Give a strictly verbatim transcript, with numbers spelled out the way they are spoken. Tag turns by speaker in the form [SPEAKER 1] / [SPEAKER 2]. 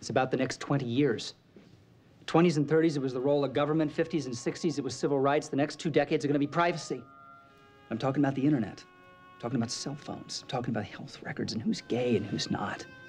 [SPEAKER 1] It's about the next twenty years. twenties and thirties, it was the role of government. fifties and sixties, it was civil rights. The next two decades are going to be privacy. I'm talking about the internet. I'm talking about cell phones. I'm talking about health records and who's gay and who's not.